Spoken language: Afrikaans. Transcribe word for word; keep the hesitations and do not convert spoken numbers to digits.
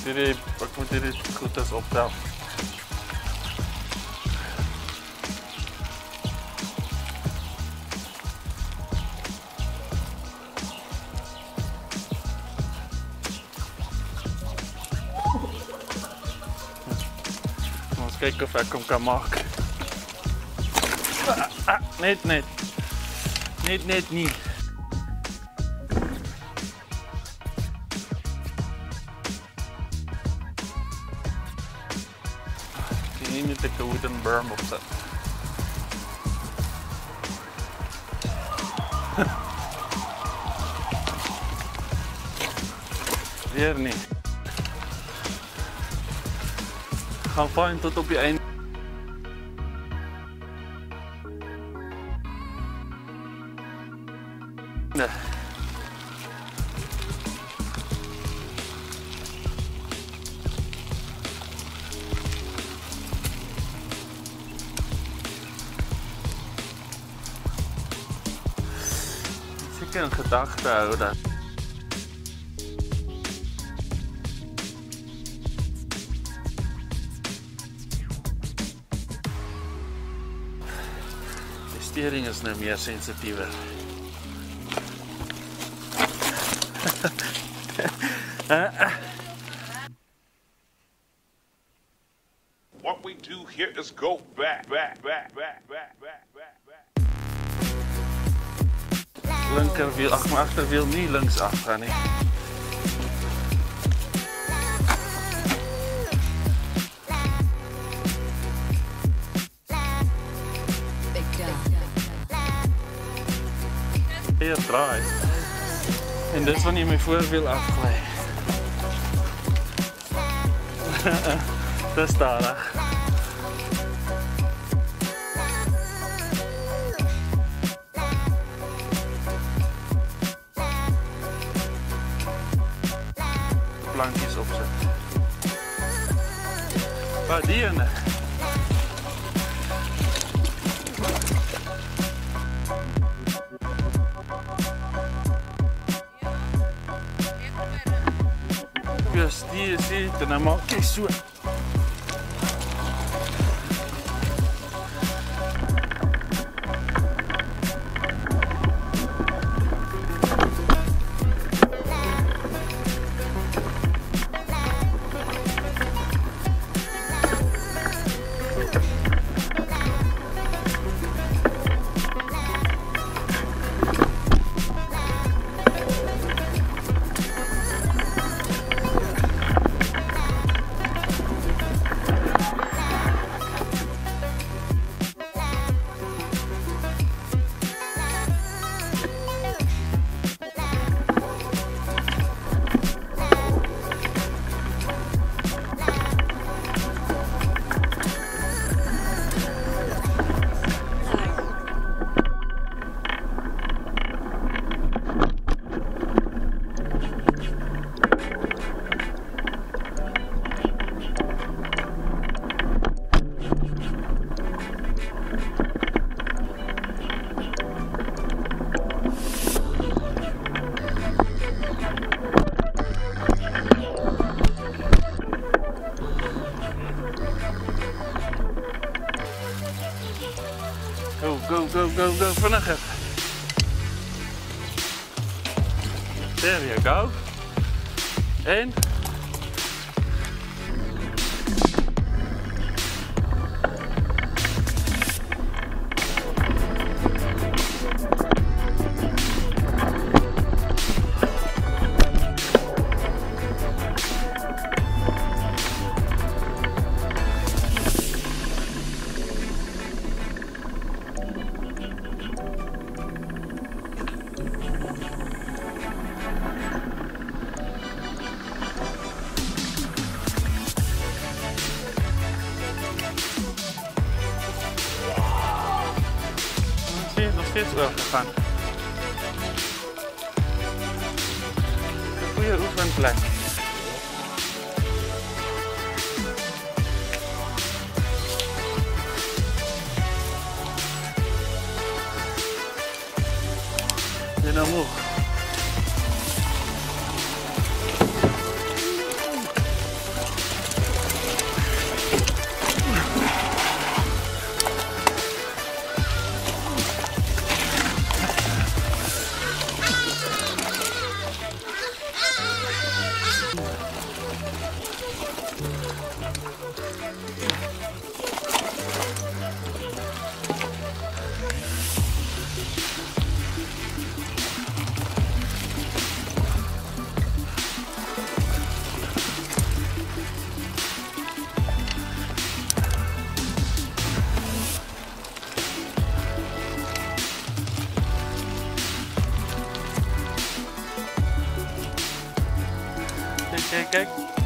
hierdie ek moet hierdie goedes optel. Ons kyk of ek hom kan maak. Ah, ah, net net. Net net nie. Hier moet ek 'n wooden berm opset. Weer nie. Gaan fyn tot op die einde. Nee. Seker in gedagte hou dat die steering is nou meer sensitiewer. What we do here is go back, back, back, back, back, back, back, back. Linkerwiel, ag my agterwiel nie links af gaan nie. Hier draai. En dis wanneer my voorwiel afgly. Dis stadig. Plankjes opzet. Waar die ene? Dus die zit en dan maak ik zo. Go, go, go, go, go, vinniger. There you go. En? Steeds overgegaan. Een goede oefenplek. En dan omhoog. Kijk, kijk.